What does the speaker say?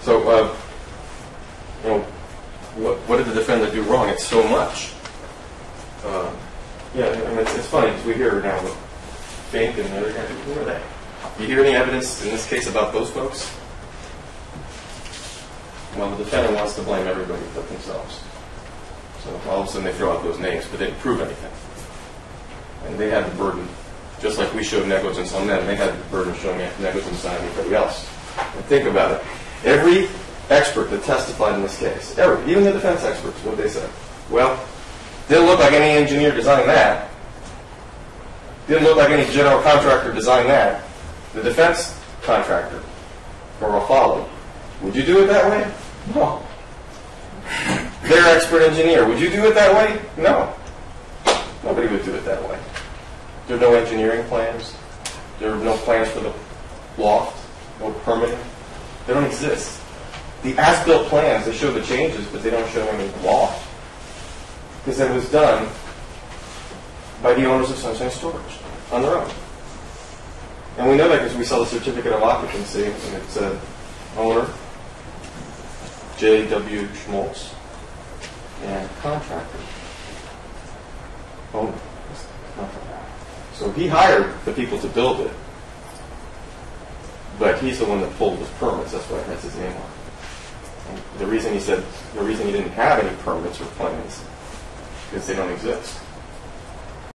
So, you know, what did the defendant do wrong? It's so much. Yeah, I mean, it's funny because we hear now with Fink and the other guys. Who are they? Do you hear any evidence in this case about those folks? Well, the defendant wants to blame everybody but themselves. So all of a sudden they throw out those names, but they didn't prove anything. And they had the burden, just like we showed negligence on them, they had the burden of showing negligence on anybody else. And think about it. Every expert that testified in this case, even the defense experts, what they said, well, didn't look like any engineer designed that. Didn't look like any general contractor designed that. The defense contractor, Garofalo, would you do it that way? No. Their expert engineer, would you do it that way? No. Nobody would do it that way. There are no engineering plans. There are no plans for the loft, no permitting. They don't exist. The as-built plans, they show the changes, but they don't show any loft. Because it was done by the owners of Sunshine Storage on their own. And we know that because we saw the certificate of occupancy, and it said owner, J.W. Schmaltz, and contractor, owner. So he hired the people to build it, but he's the one that pulled his permits. That's why it has his name on it. And the reason he didn't have any permits or plans is because they don't exist.